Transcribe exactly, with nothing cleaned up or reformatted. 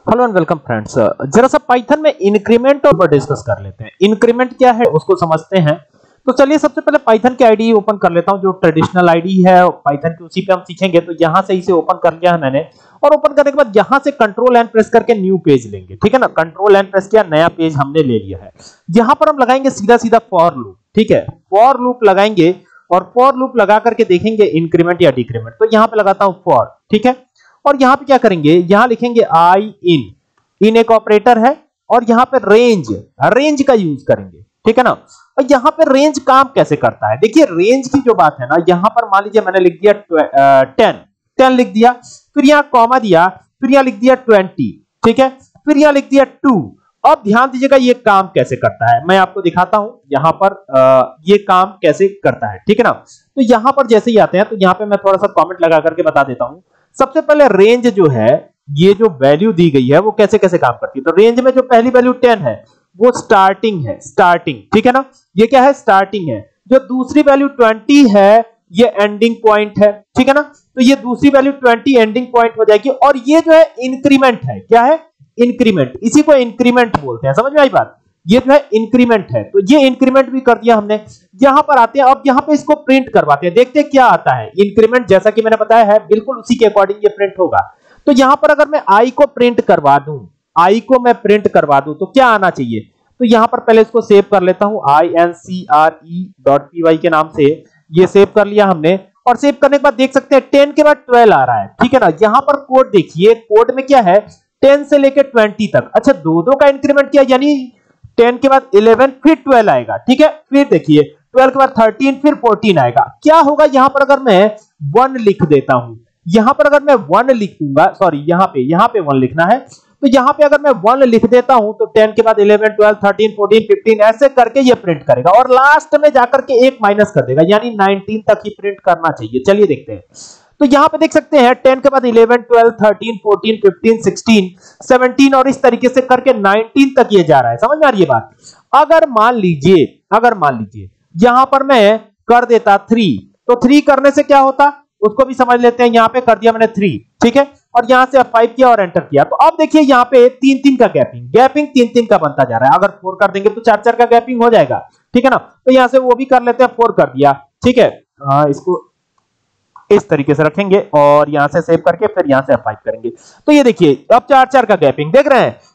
Hello and welcome friends. जरा सा Python में इंक्रीमेंट और डिस्कस कर लेते हैं। इंक्रीमेंट क्या है उसको समझते हैं। तो चलिए सबसे पहले पाइथन की आईडी ओपन कर लेता हूं, जो ट्रेडिशनल आईडी है पाइथन की, उसी पे हम सीखेंगे। तो यहां से इसे ओपन कर लिया है मैंने, और ओपन करने के बाद यहां से कंट्रोल एन प्रेस करके न्यू पेज लेंगे। ठीक है ना, कंट्रोल एन प्रेस किया, नया पेज हमने ले लिया है। यहां पर हम लगाएंगे सीधा सीधा फॉर लूप। ठीक है, फॉर लूप लगाएंगे और फॉर लूप लगा करके देखेंगे इंक्रीमेंट या डिक्रीमेंट। तो यहां पे लगाता हूं फॉर। ठीक है, और यहां पे क्या करेंगे, यहां लिखेंगे आई इन, इन एक ऑपरेटर है, और यहां पे रेंज, रेंज का यूज करेंगे। ठीक है ना, और यहां पे रेंज काम कैसे करता है, देखिए रेंज की जो बात है ना, यहां पर मान लीजिए मैंने लिख दिया टेन, टेन लिख दिया, फिर यहां कॉमा दिया, फिर यहां लिख दिया ट्वेंटी। ठीक है, फिर यहां लिख दिया टू। अब ध्यान दीजिएगा ये काम कैसे करता है, मैं आपको दिखाता हूं यहां पर आ, ये काम कैसे करता है। ठीक है ना, तो यहां पर जैसे ही आते हैं तो यहां पे मैं थोड़ा सा कमेंट लगा करके बता देता हूं। सबसे पहले रेंज जो है, ये जो वैल्यू दी गई है वो कैसे कैसे काम करती है। तो रेंज में जो पहली वैल्यू टेन है वो स्टार्टिंग है, स्टार्टिंग। ठीक है ना, ये क्या है, स्टार्टिंग है। जो दूसरी वैल्यू ट्वेंटी है ये एंडिंग पॉइंट है। ठीक है ना, तो ये दूसरी वैल्यू ट्वेंटी एंडिंग पॉइंट हो जाएगी। और ये जो है इंक्रीमेंट है, क्या है, इंक्रीमेंट, इसी को इंक्रीमेंट बोलते हैं। समझ में आई बात, ये जो है इंक्रीमेंट है। तो ये इंक्रीमेंट भी कर दिया हमने। यहां पर आते हैं, अब यहां पे इसको प्रिंट करवाते हैं, देखते हैं क्या आता है। इंक्रीमेंट जैसा कि मैंने बताया है बिल्कुल उसी के अकॉर्डिंग ये प्रिंट होगा। तो यहां पर अगर मैं आई को प्रिंट करवा दूं, आई को मैं प्रिंट करवा दूं तो क्या आना चाहिए। तो यहां पर पहले इसको सेव कर लेता हूं, I N C R E dot P Y के नाम से ये सेव कर लिया हमने। और सेव करने के बाद देख सकते हैं टेन के बाद ट्वेल्व आ रहा है। ठीक है ना, यहां पर कोड देखिए, कोड में क्या है, टेन से लेकर ट्वेंटी तक। अच्छा, दो दो का इंक्रीमेंट किया, यानी टेन के बाद इलेवन फिर ट्वेल्व आएगा। ठीक है, फिर देखिए ट्वेल्व के बाद थर्टीन फिर फोर्टीन आएगा। क्या होगा यहां पर अगर मैं वन लिख देता हूं, यहां पर अगर मैं वन लिखूंगा, सॉरी यहां पे यहां पे वन लिखना है, तो यहां पे अगर मैं वन लिख देता हूं तो टेन के बाद eleven, twelve, thirteen, fourteen, fifteen ऐसे करके ये प्रिंट करेगा, और लास्ट में जाकर के एक माइनस कर देगा, यानी नाइनटीन तक ही प्रिंट करना चाहिए। चलिए देखते हैं। तो यहां पे देख सकते हैं टेन के बाद eleven, twelve, thirteen, fourteen, fifteen, sixteen, seventeen और इस तरीके से करके नाइनटीन तक ये जा रहा है। समझ में आ रही है बात। अगर मान लीजिए अगर मान लीजिए यहां पर मैं कर देता थ्री, तो थ्री करने से क्या होता उसको भी समझ लेते हैं। यहां पे कर दिया मैंने थ्री, ठीक है, और यहां से फाइव किया और एंटर किया। तो अब देखिए यहां पे तीन तीन का गैपिंग, गैपिंग तीन तीन का बनता जा रहा है। अगर फोर कर देंगे तो चार चार का गैपिंग हो जाएगा। ठीक है ना, तो यहां से वो भी कर लेते हैं, फोर कर दिया। ठीक है, आ, इसको इस तरीके से रखेंगे और यहां से सेव करके फिर यहां से फाइव करेंगे। तो ये देखिए अब चार चार का गैपिंग देख रहे हैं।